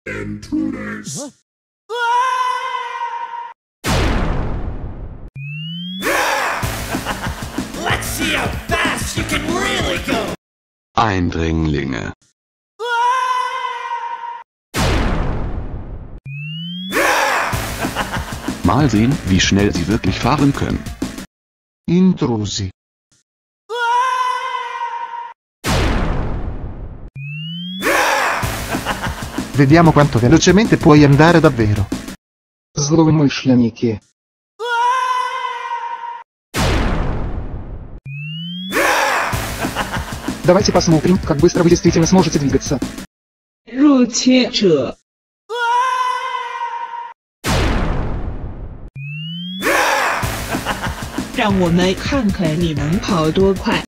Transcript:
Intruders. Let's see how fast you can really go. Eindringlinge. Mal sehen, wie schnell sie wirklich fahren können. Intrusi. Vediamo quanto velocemente puoi andare davvero. Zlowmyślniki. Давайте посмотрим, как быстро вы действительно сможете двигаться. 入侵者，让我们看看你能跑多快。